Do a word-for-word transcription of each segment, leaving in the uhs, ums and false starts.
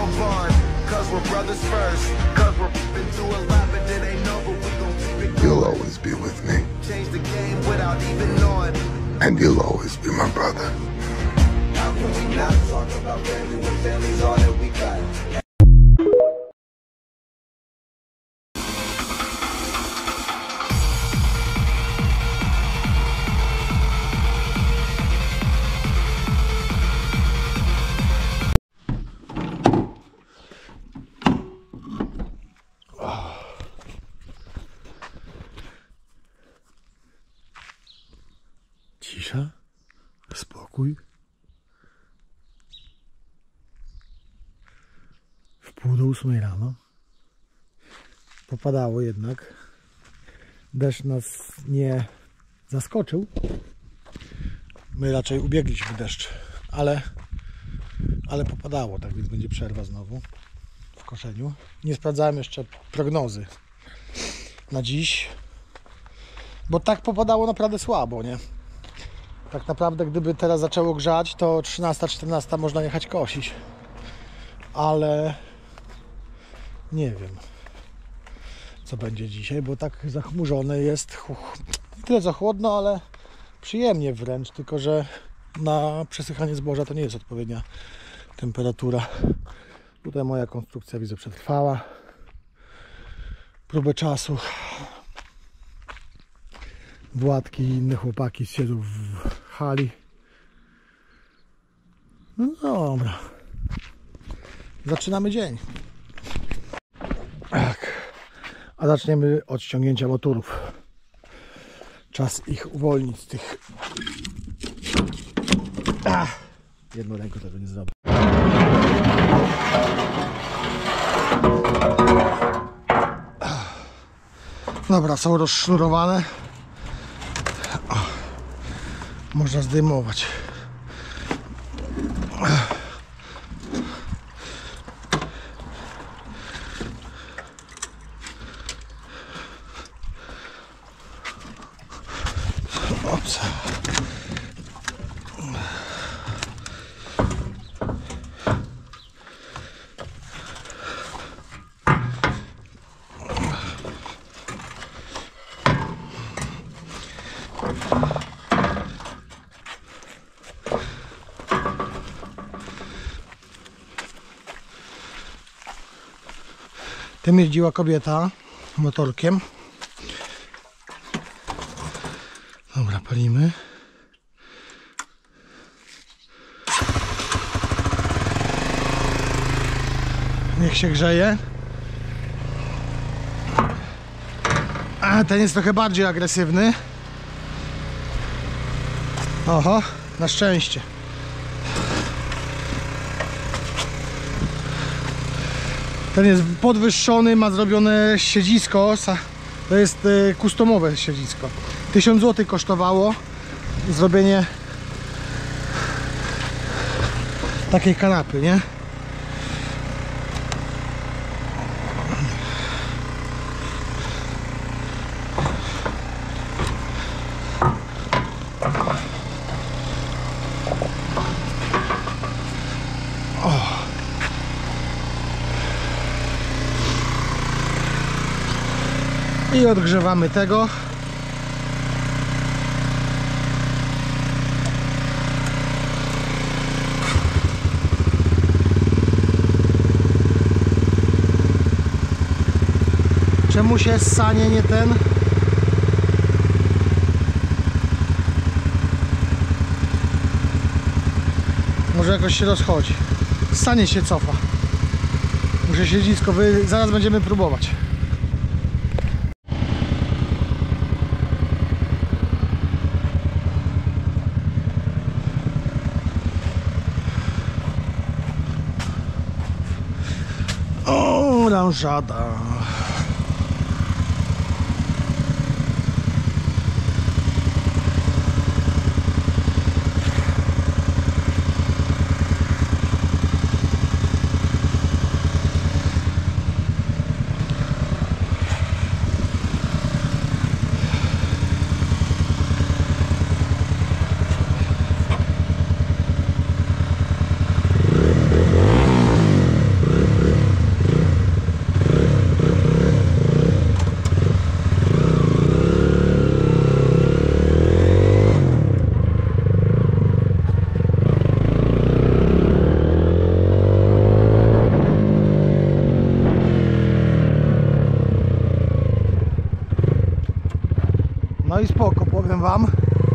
gon' bond, cause we're brothers first, cause we're been through a lot, but it ain't over, we gon' keep it. You'll always be with me. Change the game without even knowing. And you'll always be my brother. How can we not talk about family when family's all that we got? Cisza, spokój. W pół do ósmej rano. Popadało jednak. Deszcz nas nie zaskoczył. My raczej ubiegliśmy deszcz, ale, ale popadało, tak więc będzie przerwa znowu w koszeniu. Nie sprawdzałem jeszcze prognozy na dziś, bo tak popadało naprawdę słabo, nie? Tak naprawdę gdyby teraz zaczęło grzać, to trzynasta czternasta można jechać kosić, ale nie wiem co będzie dzisiaj, bo tak zachmurzone jest, nie tyle za chłodno, ale przyjemnie wręcz, tylko że na przesychanie zboża to nie jest odpowiednia temperatura. Tutaj moja konstrukcja, widzę, przetrwała próbę czasu. Władki i inne chłopaki siedzą w hali. No dobra. Zaczynamy dzień. Tak. A zaczniemy od ściągnięcia motorów. Czas ich uwolnić z tych... Ach, jedną ręką tego nie zrobię. Dobra, są rozsznurowane. Można zdejmować. Ops. Tym jeździła kobieta motorkiem. Dobra, palimy. Niech się grzeje. A ten jest trochę bardziej agresywny. Oho, na szczęście. Ten jest podwyższony, ma zrobione siedzisko. To jest customowe siedzisko. tysiąc złotych kosztowało zrobienie takiej kanapy, nie? I odgrzewamy tego. Czemu się ssanie nie ten? Może jakoś się rozchodzi. Ssanie się cofa. Muszę siedzisko, wy... zaraz będziemy próbować. Oranżada. wam.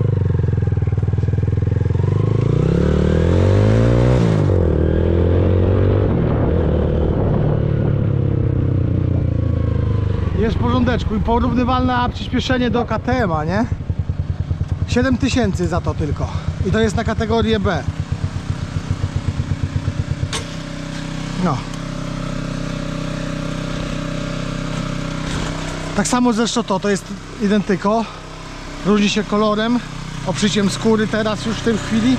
Jest w porządeczku i porównywalne przyspieszenie do K T M-a, nie? siedem tysięcy za to tylko. I to jest na kategorię B. No. Tak samo zresztą to, to jest identyko. Różni się kolorem, obszyciem skóry teraz już w tej chwili.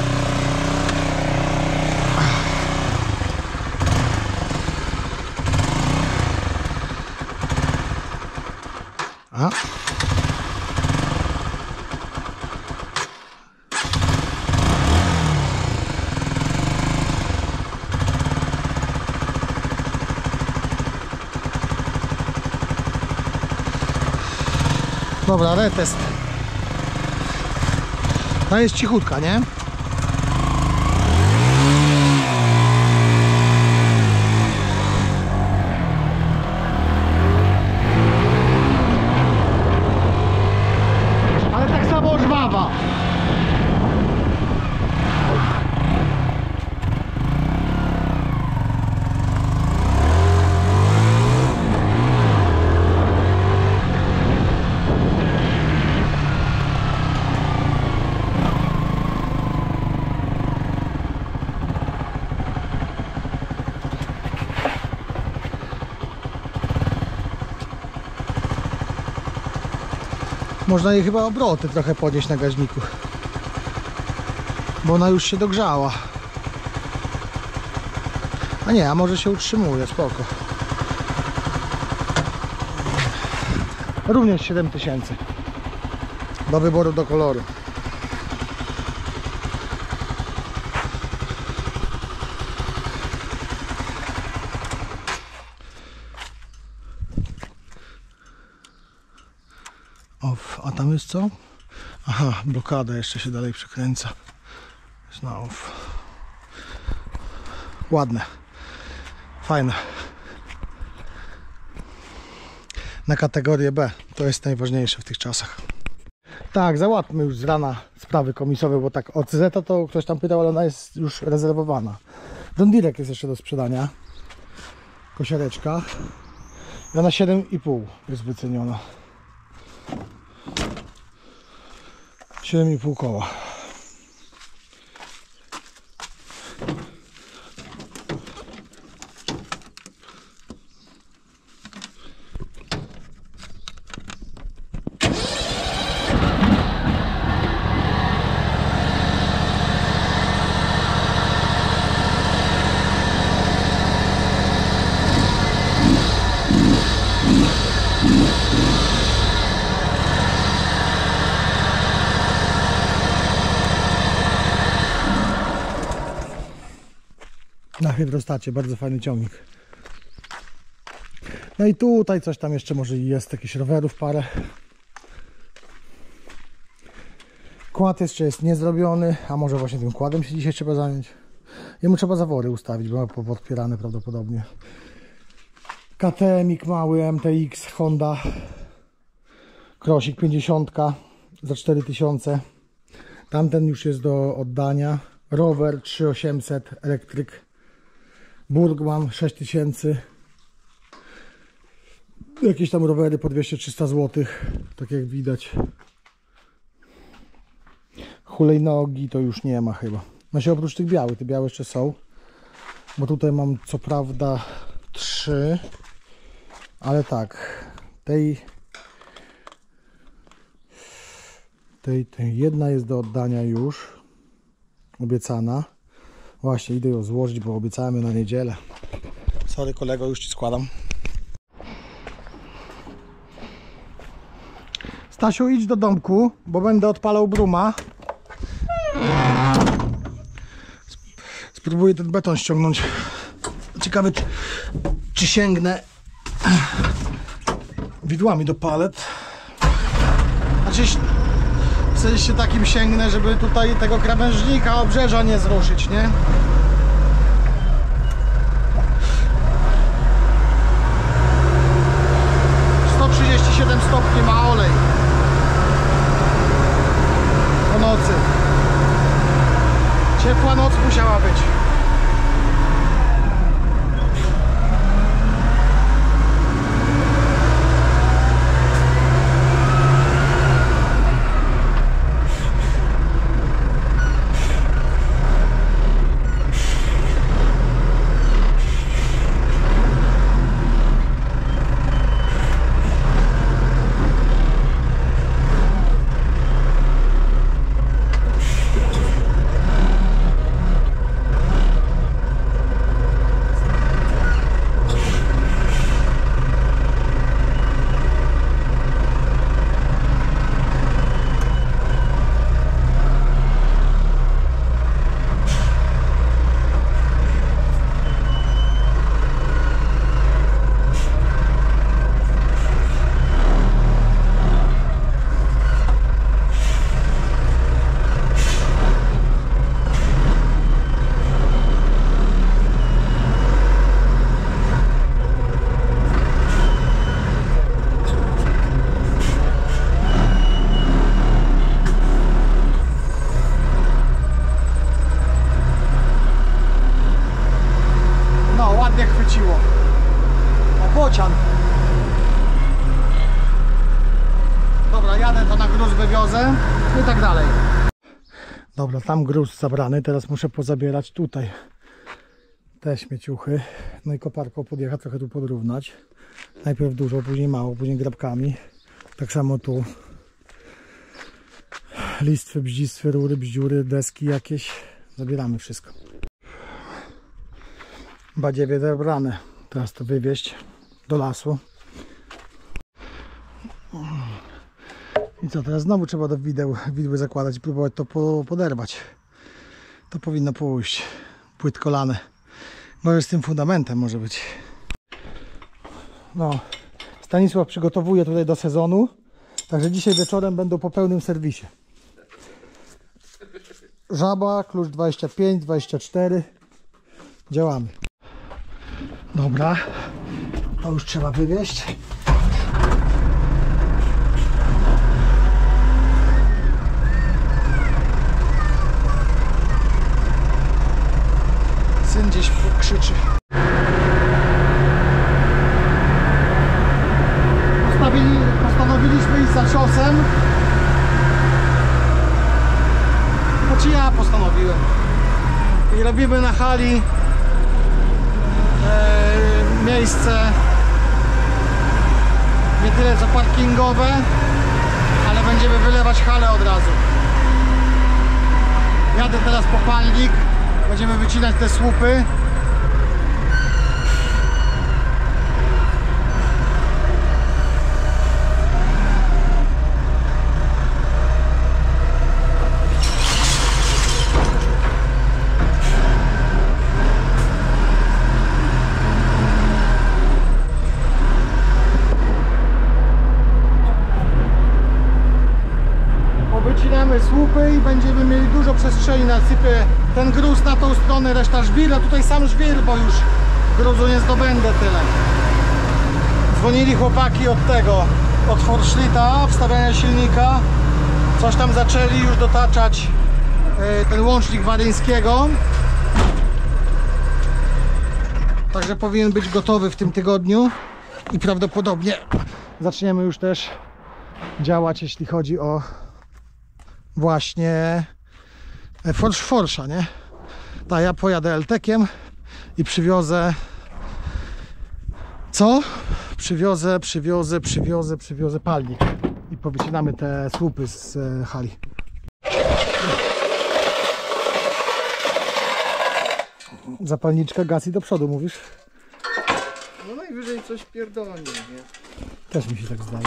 A. Dobra, retest. Ta jest cichutka, nie? Ale tak samo żwawa. Można jej chyba obroty trochę podnieść na gaźniku, bo ona już się dogrzała. A nie, a może się utrzymuje, spoko. Również siedem tysięcy. Do wyboru, do koloru. Off. A tam jest co? Aha, blokada jeszcze się dalej przekręca. Jest na off. Ładne. Fajne. Na kategorię B. To jest najważniejsze w tych czasach. Tak, załatwmy już z rana sprawy komisowe, bo tak od Zeta to ktoś tam pytał, ale ona jest już rezerwowana. John Deere jest jeszcze do sprzedania. Kosiareczka. I ona siedem i pół jest wyceniona. siedem i pół koła. Na hydrostacie, bardzo fajny ciągnik. No i tutaj coś tam jeszcze może jest, jakichś rowerów parę. Kład jeszcze jest niezrobiony, a może właśnie tym kładem się dzisiaj trzeba zająć. Jemu trzeba zawory ustawić, bo ma podpierane prawdopodobnie. K T M-ik mały, M T X, Honda. Krosik pięćdziesiąt za cztery tysiące. Tamten już jest do oddania. Rower trzy tysiące osiemset, elektryk. Burgman sześć tysięcy. Jakieś tam rowery po dwieście trzysta złotych, tak jak widać. Hulajnogi to już nie ma chyba. No się oprócz tych białych, te białe jeszcze są. Bo tutaj mam co prawda trzy. Ale tak, tej, tej, tej jedna jest do oddania już. Obiecana. Właśnie idę ją złożyć, bo obiecałem ją na niedzielę. Sorry kolego, już ci składam. Stasiu, idź do domku, bo będę odpalał bruma. Spróbuję ten beton ściągnąć. Ciekawe czy, czy sięgnę widłami do palet. Znaczy w sensie takim sięgnę, żeby tutaj tego krawężnika obrzeża nie zruszyć, nie? sto trzydzieści siedem stopni ma olej. ładnie chwyciło. O, bocian. Dobra, jadę, to na gruz wywiozę i tak dalej. Dobra, tam gruz zabrany, teraz muszę pozabierać tutaj te śmieciuchy. No i koparką podjechać, trochę tu podrównać. Najpierw dużo, później mało, później grabkami. Tak samo tu. Listwy, bździstwy, rury, bździury, deski jakieś. Zabieramy wszystko. Badziewie zebrane. Teraz to wywieźć do lasu. I co, teraz znowu trzeba do wideł, widły zakładać i próbować to po, poderwać. To powinno pójść. Płytko lane. Może z tym fundamentem może być. No, Stanisław przygotowuje tutaj do sezonu. Także dzisiaj wieczorem będą po pełnym serwisie. Żaba, klucz dwadzieścia pięć, dwadzieścia cztery. Działamy. Dobra. To już trzeba wywieźć. Syn gdzieś krzyczy. Postawili, postanowiliśmy iść za ciosem. Znaczy ja postanowiłem. I robimy na hali e, miejsce nie tyle co parkingowe, ale będziemy wylewać halę od razu. Jadę teraz po palnik. Będziemy wycinać te słupy. Powycinamy słupy i będziemy mieli dużo przestrzeni na sypie. Ten gruz na tą stronę, reszta żwir, a tutaj sam żwir, bo już gruzu nie zdobędę tyle. Dzwonili chłopaki od tego, od Forschlita, wstawiania silnika. Coś tam zaczęli już dotaczać yy, ten łącznik Waryńskiego. Także powinien być gotowy w tym tygodniu i prawdopodobnie zaczniemy już też działać, jeśli chodzi o właśnie Forsz Forsza, nie? Tak, ja pojadę Eltekiem i przywiozę co? Przywiozę, przywiozę, przywiozę, przywiozę palnik i powycinamy te słupy z e, hali. Zapalniczka, gaz i do przodu mówisz? No najwyżej coś pierdolnie, nie? Też mi się tak zdaje.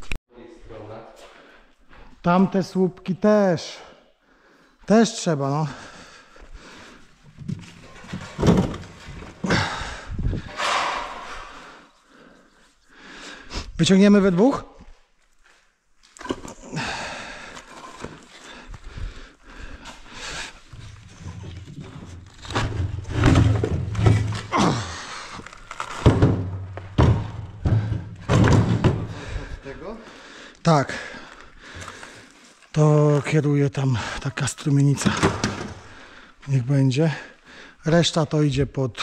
Tamte słupki też. Też trzeba, no. Wyciągniemy we dwóch? Tak. To kieruje tam taka strumienica. Niech będzie. Reszta to idzie pod...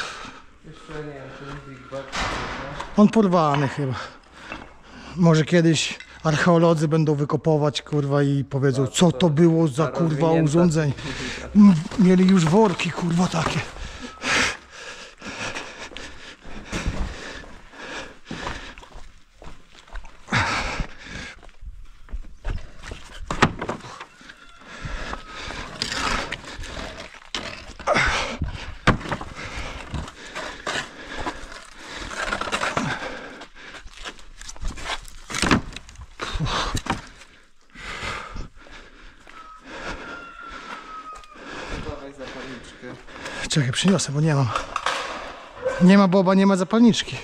On porwany chyba. Może kiedyś archeolodzy będą wykopować, kurwa, i powiedzą, co to było za, kurwa, urządzeń. Mieli już worki, kurwa, takie. Czekaj, przyniosę, bo nie mam. Nie ma boba, nie ma zapalniczki.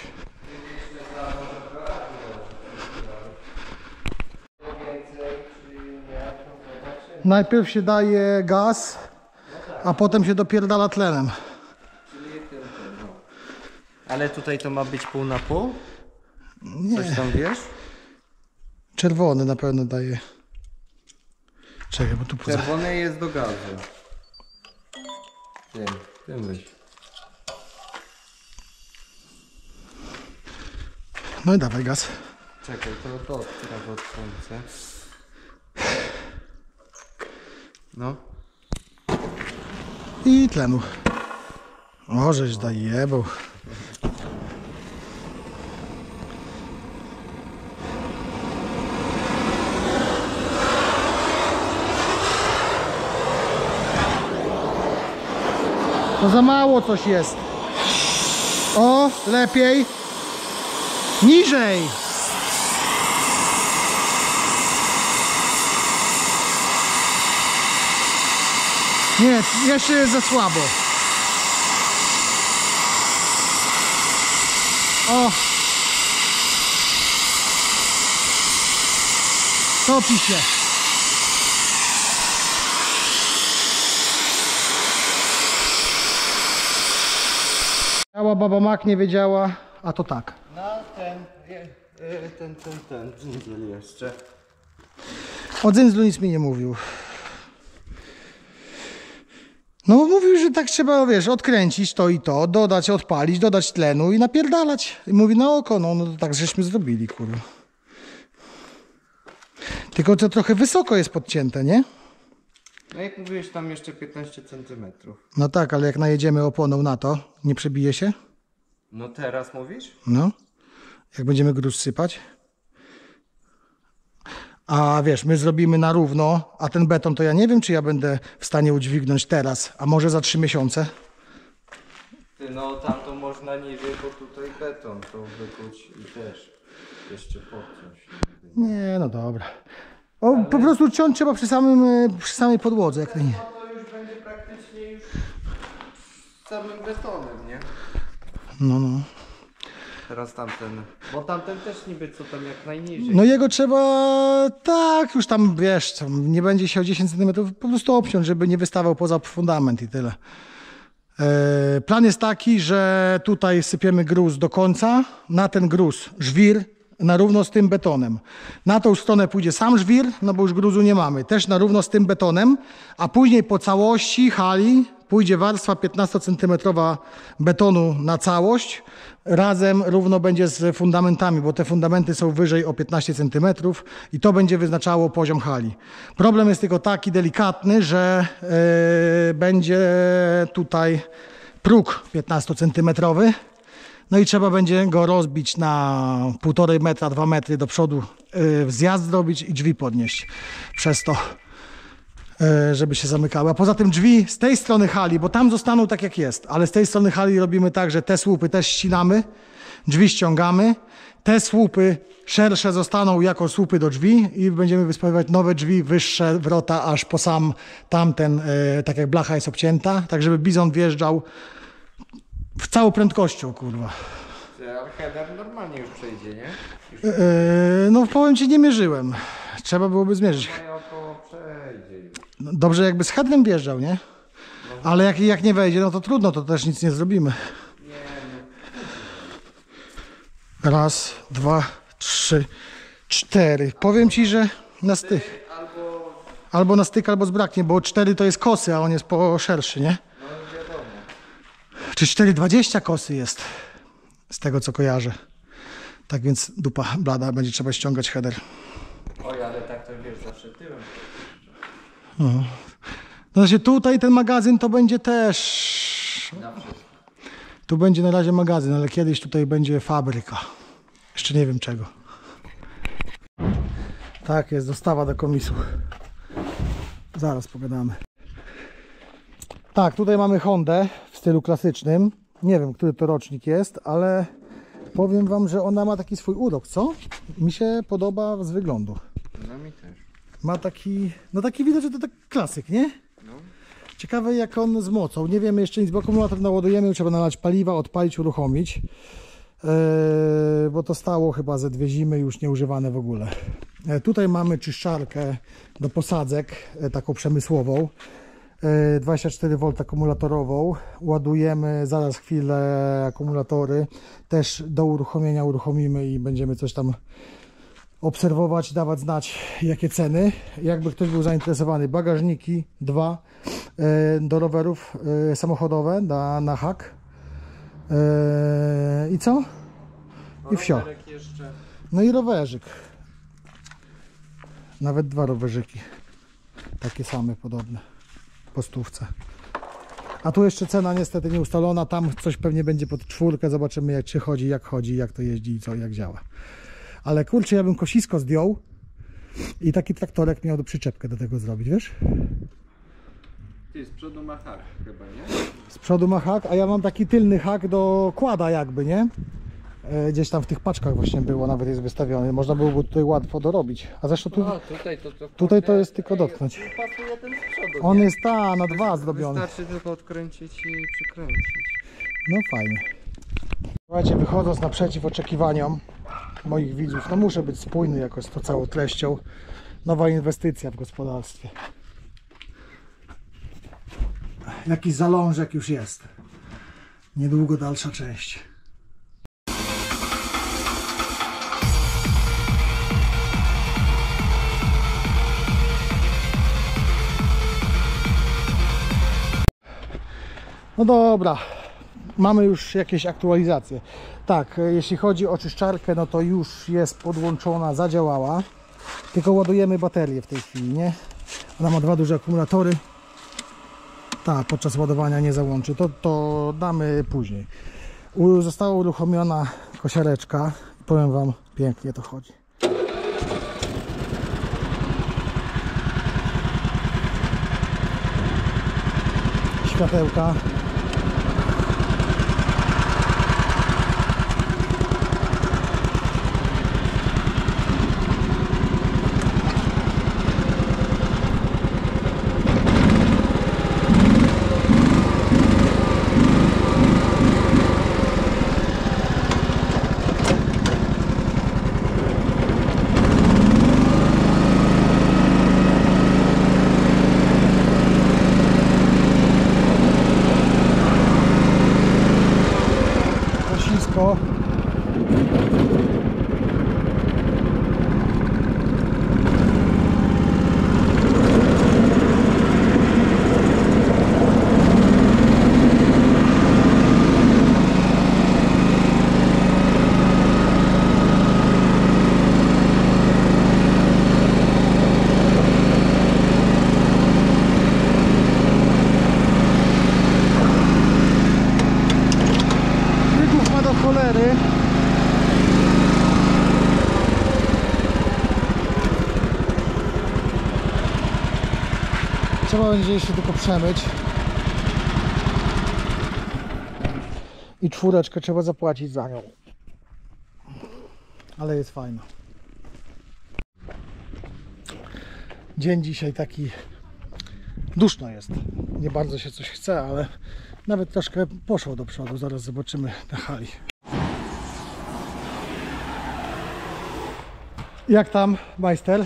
Najpierw się daje gaz, a potem się dopierdala tlenem. Ale tutaj to ma być pół na pół? Nie. Coś tam wiesz? Czerwony na pewno daje. Czekaj, bo tu poza... Czerwony jest do gazu. Wiem, tym weź. No i dawaj gaz. Czekaj, to to odprawę od słońca. No. I tlenu. O, żeś zajebał. To za mało coś jest. O, lepiej. Niżej. Nie, jeszcze jest za słabo. O. Topi się. Działa baba Mak, nie wiedziała, a to tak. Na ten, je, y, ten, ten, ten, dżingiel jeszcze. O dzyndzlu nic mi nie mówił. No mówił, że tak trzeba, wiesz, odkręcić to i to, dodać, odpalić, dodać tlenu i napierdalać. I mówi na oko, no, no to tak żeśmy zrobili, kurwa. Tylko to trochę wysoko jest podcięte, nie? No jak mówiłeś, tam jeszcze piętnaście centymetrów. No tak, ale jak najedziemy oponą na to, nie przebije się? No teraz mówisz? No. Jak będziemy gruz sypać. A wiesz, my zrobimy na równo, a ten beton to ja nie wiem, czy ja będę w stanie udźwignąć teraz, a może za trzy miesiące. Ty, no tam to można niżej, bo tutaj beton to wykuć i też jeszcze podciąć. Nie, no dobra. O, ale... Po prostu ciąć trzeba przy, samym, przy samej podłodze. Jak no to już będzie praktycznie już samym betonem, nie? No, no. Teraz tamten, bo tamten też niby co tam jak najniżej. No jego trzeba, tak, już tam, wiesz, tam nie będzie się o dziesięć centymetrów, po prostu obciąć, żeby nie wystawał poza fundament i tyle. E, plan jest taki, że tutaj sypiemy gruz do końca, na ten gruz żwir, na równo z tym betonem. Na tą stronę pójdzie sam żwir, no bo już gruzu nie mamy, też na równo z tym betonem, a później po całości hali pójdzie warstwa piętnastocentymetrowa betonu na całość, razem równo będzie z fundamentami, bo te fundamenty są wyżej o piętnaście centymetrów i to będzie wyznaczało poziom hali. Problem jest tylko taki delikatny, że yy, będzie tutaj próg piętnastocentymetrowy. No i trzeba będzie go rozbić na półtorej metra, dwa metry do przodu, yy, zjazd zrobić i drzwi podnieść przez to, yy, żeby się zamykały. A poza tym drzwi z tej strony hali, bo tam zostaną tak jak jest, ale z tej strony hali robimy tak, że te słupy też ścinamy, drzwi ściągamy, te słupy szersze zostaną jako słupy do drzwi i będziemy wyspawywać nowe drzwi, wyższe wrota aż po sam tamten, yy, tak jak blacha jest obcięta, tak żeby bizon wjeżdżał w całą prędkością, kurwa. Ale header normalnie już przejdzie, nie? Już... Yy, no powiem ci, nie mierzyłem. Trzeba byłoby zmierzyć. Moje około przejdzie już. No, dobrze jakby z headrem wjeżdżał, nie? Ale jak, jak nie wejdzie, no to trudno, to też nic nie zrobimy. Nie, no. Raz, dwa, trzy, cztery. Powiem ci, że na styk. Albo... Albo na styk, albo zbraknie, bo cztery to jest kosy, a on jest po szerszy, nie? No wiadomo. Czy cztery dwadzieścia kosy jest, z tego co kojarzę. Tak więc dupa blada, będzie trzeba ściągać header. Oj, ale tak to wiesz, zawsze tyłem. No. Znaczy tutaj ten magazyn to będzie też... Na wszystko. Tu będzie na razie magazyn, ale kiedyś tutaj będzie fabryka. Jeszcze nie wiem czego. Tak, jest dostawa do komisu. Zaraz pogadamy. Tak, tutaj mamy Hondę w stylu klasycznym. Nie wiem, który to rocznik jest, ale powiem wam, że ona ma taki swój urok, co? Mi się podoba z wyglądu. No mi też. Ma taki, no taki widać, że to tak klasyk, nie? No. Ciekawe jak on z mocą. Nie wiemy jeszcze nic, bo akumulator naładujemy, trzeba nalać paliwa, odpalić, uruchomić. Yy, bo to stało chyba ze dwie zimy już nieużywane w ogóle. Yy, tutaj mamy czyszczarkę do posadzek, yy, taką przemysłową. Yy, dwadzieścia cztery wolt akumulatorową. Ładujemy zaraz chwilę akumulatory. Też do uruchomienia uruchomimy i będziemy coś tam obserwować, dawać znać jakie ceny. Jakby ktoś był zainteresowany, bagażniki dwa yy, do rowerów yy, samochodowe na, na hak. Yy, I co? I wsio. Rowerek jeszcze. No i rowerzyk. Nawet dwa rowerzyki. Takie same, podobne. Po stówce. A tu jeszcze cena niestety nieustalona. Tam coś pewnie będzie pod czwórkę. Zobaczymy jak czy chodzi, jak chodzi, jak to jeździ i co, jak działa. Ale kurczę, ja bym kosisko zdjął i taki traktorek miał do przyczepkę do tego zrobić, wiesz? Ty, z przodu ma hak chyba, nie? Z przodu ma hak, a ja mam taki tylny hak do kłada jakby, nie? E, Gdzieś tam w tych paczkach właśnie było, nawet jest wystawiony. Można byłoby tutaj łatwo dorobić. A zresztą tu, O, tutaj to, to tutaj to jest tylko dotknąć. Ej, pasuje ten z przodu. On nie? jest ta, na dwa zrobiony. Wystarczy tylko odkręcić i przykręcić. No fajnie. Słuchajcie, wychodząc naprzeciw oczekiwaniom moich widzów, no muszę być spójny jakoś z tą całą treścią. Nowa inwestycja w gospodarstwie. Jakiś zalążek już jest. Niedługo dalsza część. No dobra, mamy już jakieś aktualizacje. Tak, jeśli chodzi o czyszczarkę, no to już jest podłączona, zadziałała. Tylko ładujemy baterię w tej chwili, nie? Ona ma dwa duże akumulatory. Ta podczas ładowania nie załączy, to, to damy później. U, została uruchomiona kosiareczka. Powiem wam, pięknie to chodzi. Światełka. Kosisko. Biegów ma do cholery. Trzeba będzie jeszcze tylko przemyć. I czwóreczkę trzeba zapłacić za nią. Ale jest fajna. Dzień dzisiaj taki duszno jest. Nie bardzo się coś chce, ale nawet troszkę poszło do przodu. Zaraz zobaczymy na hali. Jak tam, majster?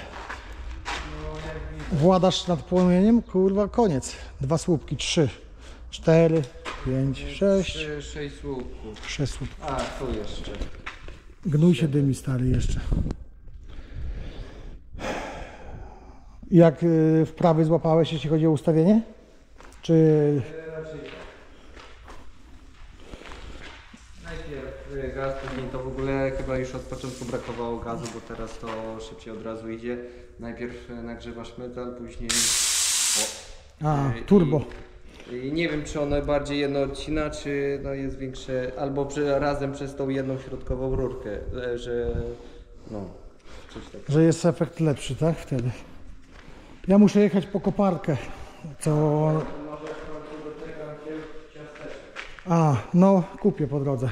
Władasz nad płomieniem? Kurwa, koniec. Dwa słupki, trzy, cztery, pięć, sześć. Trzy, sześć słupków. Sześć słupków. A, tu jeszcze. Gnój się dymi, stary, jeszcze. Jak y, wprawy złapałeś, jeśli chodzi o ustawienie? Czy... Raczej tak. Najpierw y, gaz, później to w ogóle chyba już od początku brakowało gazu, bo teraz to szybciej od razu idzie. Najpierw y, nagrzewasz metal, później... O. A, Y, turbo. I, I nie wiem, czy ono bardziej jedno odcina, czy no jest większe, albo przy, razem przez tą jedną środkową rurkę, y, że... no, coś takiego. Że jest efekt lepszy, tak? Wtedy. Ja muszę jechać po koparkę. Co... A, no kupię po drodze.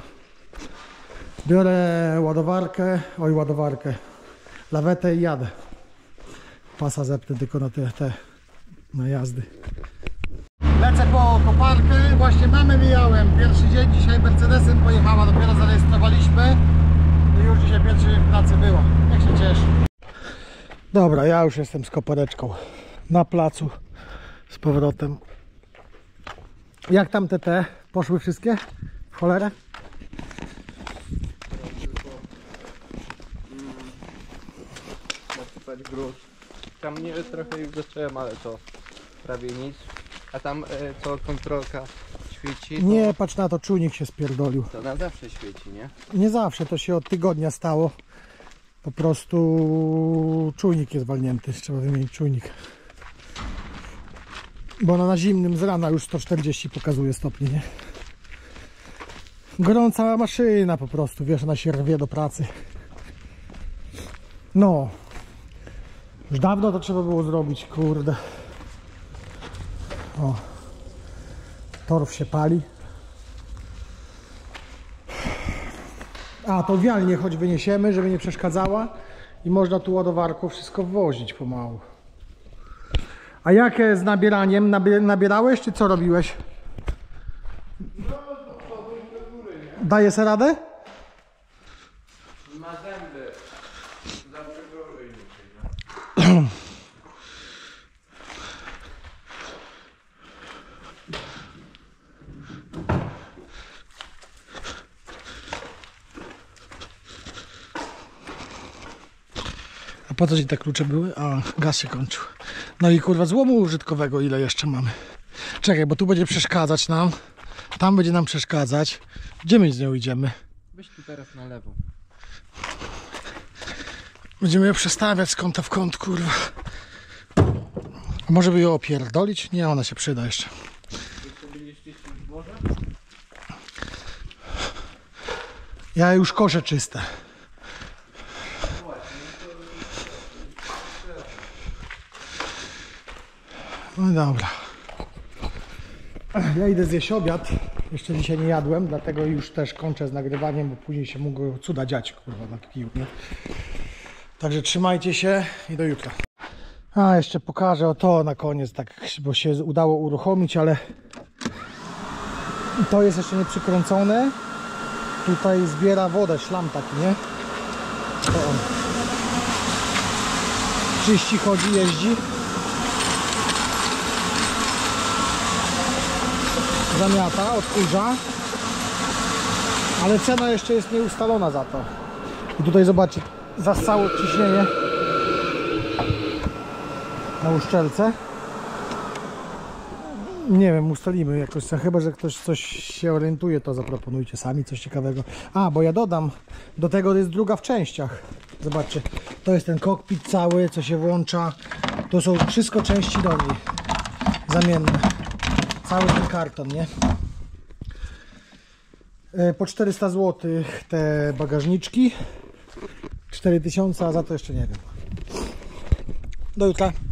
Biorę ładowarkę, oj ładowarkę, lawetę i jadę. Pasa zepnę tylko na te, te na jazdy. Lecę po koparkę, właśnie mamy mijałem. Pierwszy dzień dzisiaj Mercedesem pojechała, dopiero zarejestrowaliśmy. I już dzisiaj pierwszy dzień w pracy było. Jak się cieszy. Dobra, ja już jestem z kopareczką na placu z powrotem. Jak tam te te? Poszły wszystkie? W cholerę? Nasypać gruz. Tam nie trochę już zacząłem, ale to prawie nic. A tam e, co kontrolka świeci, to, Nie, patrz na to, czujnik się spierdolił. to na zawsze świeci, nie? Nie zawsze, to się od tygodnia stało. Po prostu czujnik jest walnięty, trzeba wymienić czujnik. Bo ona na zimnym z rana już sto czterdzieści pokazuje stopni, nie? Gorąca maszyna po prostu, wiesz, ona się rwie do pracy. No. Już dawno to trzeba było zrobić, kurde. O. Torf się pali. A, to wialnie choć wyniesiemy, żeby nie przeszkadzała i można tu ładowarką wszystko wwozić pomału. A jakie z nabieraniem? Nabie nabierałeś czy co robiłeś? Daje se radę? Ma zęby. Zawsze gorzej niczego. A po co ci te klucze były? A, gaz się kończył. No i kurwa, złomu użytkowego ile jeszcze mamy? Czekaj, bo tu będzie przeszkadzać nam. Tam będzie nam przeszkadzać. Gdzie my z nią idziemy? Weź tu teraz na lewo. Będziemy ją przestawiać z kąta w kąt, kurwa. A może by ją opierdolić? Nie, ona się przyda jeszcze. Ja już koszę czyste. No dobra. Ja idę zjeść obiad. Jeszcze dzisiaj nie jadłem, dlatego już też kończę z nagrywaniem, bo później się mogło cuda dziać, kurwa, na kiju, nie? Także trzymajcie się i do jutra. A, jeszcze pokażę o to na koniec, tak, bo się udało uruchomić, ale to jest jeszcze nie przykręcone. Tutaj zbiera wodę, szlam taki, nie? To on. Czyści, chodzi, jeździ. Zamiata, odkurza. Ale cena jeszcze jest nieustalona za to. I tutaj zobaczcie, zassało ciśnienie na uszczelce. Nie wiem, ustalimy jakoś, chyba że ktoś coś się orientuje, to zaproponujcie sami coś ciekawego. A, bo ja dodam, do tego jest druga w częściach. Zobaczcie, to jest ten kokpit cały, co się włącza. To są wszystko części do niej zamienne. Cały ten karton, nie? Po czterysta złotych te bagażniczki. cztery tysiące, a za to jeszcze nie wiem. Do jutra.